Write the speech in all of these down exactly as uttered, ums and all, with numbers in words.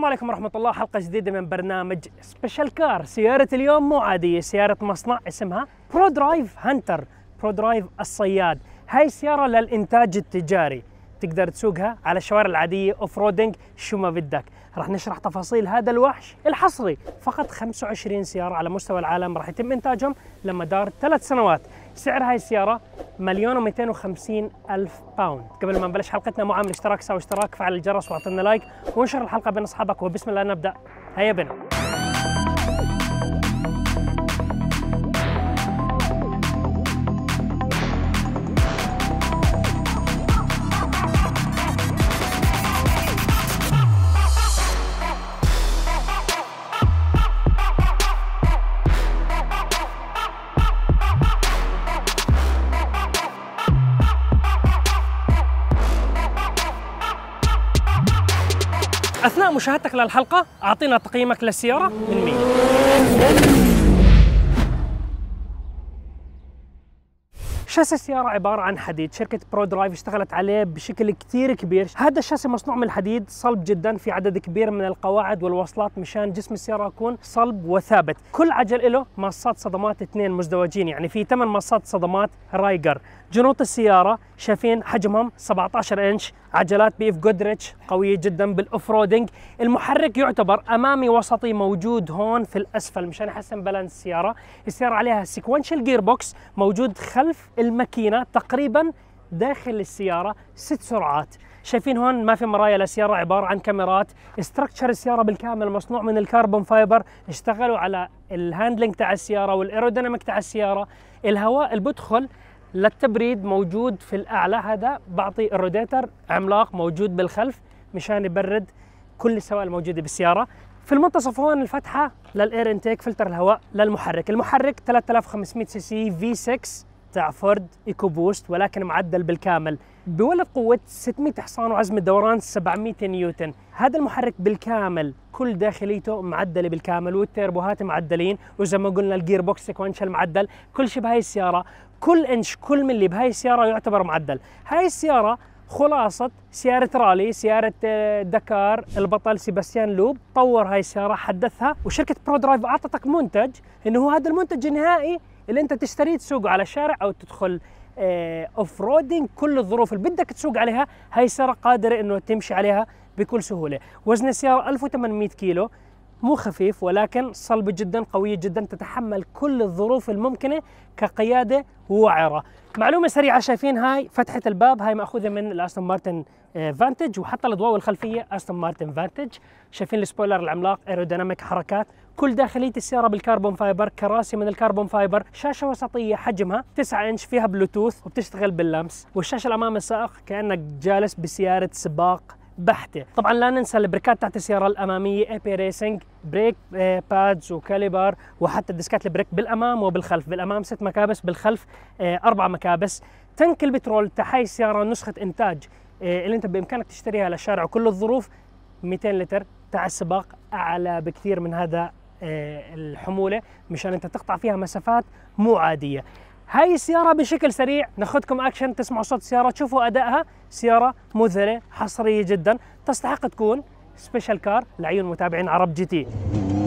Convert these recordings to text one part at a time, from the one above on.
السلام عليكم ورحمة الله. حلقة جديدة من برنامج سبيشال كار. سيارة اليوم مو عادية، سيارة مصنع اسمها برو درايف هانتر، برو درايف الصياد. هاي السيارة للإنتاج التجاري، تقدر تسوقها على الشوارع العادية، اوف رودنج، شو ما بدك. راح نشرح تفاصيل هذا الوحش الحصري. فقط خمسة وعشرين سيارة على مستوى العالم راح يتم إنتاجهم لمدار ثلاث سنوات. سعر هاي السيارة مليون ومئتين وخمسين ألف باوند. قبل ما نبلش حلقتنا، مو عامل اشتراك، سوي اشتراك، فعل الجرس واعطينا لايك وانشر الحلقة بين أصحابك، وبسم الله نبدأ. هيا بنا. أثناء مشاهدتك للحلقة أعطينا تقييمك للسيارة من مية. شاسي السيارة عبارة عن حديد، شركة برو درايف اشتغلت عليه بشكل كتير كبير. هذا الشاسي مصنوع من الحديد، صلب جدا، في عدد كبير من القواعد والوصلات مشان جسم السيارة يكون صلب وثابت. كل عجل له مصات صدمات اثنين مزدوجين، يعني في ثمان مصات صدمات رايجر. جنوط السيارة شايفين حجمهم سبعة عشر انش، عجلات بيف جودريتش قوية جدا بالاوف رودنج. المحرك يعتبر امامي وسطي موجود هون في الاسفل مشان يحسن بالانس السيارة. السيارة عليها سيكونشال جير بوكس موجود خلف الماكينة تقريبا داخل السيارة، ست سرعات. شايفين هون ما في مرايا للسيارة، عبارة عن كاميرات. استراكشر السيارة بالكامل مصنوع من الكربون فايبر، اشتغلوا على الهاندلنج تاع السيارة والايروديناميك تاع السيارة. الهواء اللي بدخل للتبريد موجود في الأعلى، هذا بعطي الروديتر عملاق موجود بالخلف مشان يبرد كل السوائل الموجودة بالسيارة. في المنتصف هون الفتحة للإير انتيك، فلتر الهواء للمحرك. المحرك ثلاثة آلاف وخمسمئة سي سي في ستة تاع فورد ايكو بوست، ولكن معدل بالكامل، بولد قوة ستمئة حصان وعزم الدوران سبعمئة نيوتن. هذا المحرك بالكامل كل داخليته معدلة بالكامل، والتيربوهات معدلين، وزي ما قلنا الجير بوكس سيكونشال معدل. كل شيء بهاي السيارة، كل انش، كل ملي بهاي السيارة يعتبر معدل. هاي السيارة خلاصة سيارة رالي، سيارة دكار. البطل سيباستيان لوب طور هاي السيارة، حدثها، وشركة برو درايف أعطتك منتج إنه هو هذا المنتج النهائي اللي أنت تشتريه تسوقه على الشارع أو تدخل اوف رودنج. كل الظروف اللي بدك تسوق عليها هاي السيارة قادرة إنه تمشي عليها بكل سهولة. وزن السيارة ألف وثمانمئة كيلو، مو خفيف ولكن صلبة جدا، قوية جدا، تتحمل كل الظروف الممكنة كقيادة وعرة. معلومة سريعة، شايفين هاي فتحة الباب، هاي مأخوذة من الأستون مارتن فانتج، وحتى الأضواء الخلفية أستون مارتن فانتج. شايفين السبويلر العملاق، ايروديناميك، حركات. كل داخلية السيارة بالكربون فايبر، كراسي من الكربون فايبر، شاشة وسطية حجمها تسعة انش فيها بلوتوث وبتشتغل باللمس، والشاشة الأمام السائق كأنك جالس بسيارة سباق بحته. طبعا لا ننسى البريكات تاعت السياره الاماميه، اي بي ريسنج، بريك بادز وكاليبر، وحتى الديسكات البريك بالامام وبالخلف. بالامام ست مكابس، بالخلف اربع مكابس. تنك البترول تاع هاي السياره نسخه انتاج اللي انت بامكانك تشتريها للشارع وكل الظروف، مئتين لتر تاع السباق، اعلى بكثير من هذا الحموله مشان انت تقطع فيها مسافات مو عاديه. هاي السيارة بشكل سريع ناخذكم اكشن، تسمعوا صوت السيارة، تشوفوا ادائها. سيارة مذهلة، حصرية جدا، تستحق تكون سبيشال كار لعيون متابعين عرب جي تي.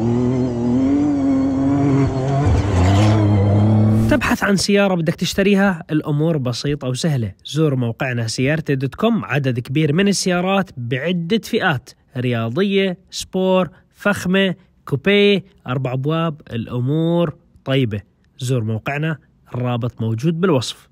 تبحث عن سيارة بدك تشتريها؟ الأمور بسيطة وسهلة. زور موقعنا سيارتي دوت كوم، عدد كبير من السيارات بعدة فئات، رياضية، سبور، فخمة، كوبيه، أربع أبواب، الأمور طيبة. زور موقعنا، الرابط موجود بالوصف.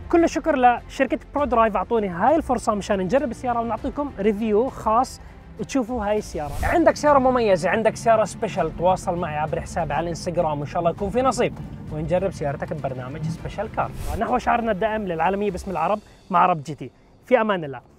كل الشكر لشركه برو درايف اعطوني هاي الفرصه مشان نجرب السياره ونعطيكم ريفيو خاص تشوفوا هاي السياره. عندك سياره مميزه، عندك سياره سبيشل، تواصل معي عبر حسابي على الانستغرام وان شاء الله يكون في نصيب ونجرب سيارتك ببرنامج سبيشال كار. نحو شعارنا الدائم للعالميه باسم العرب مع عرب جي تي. في امان الله.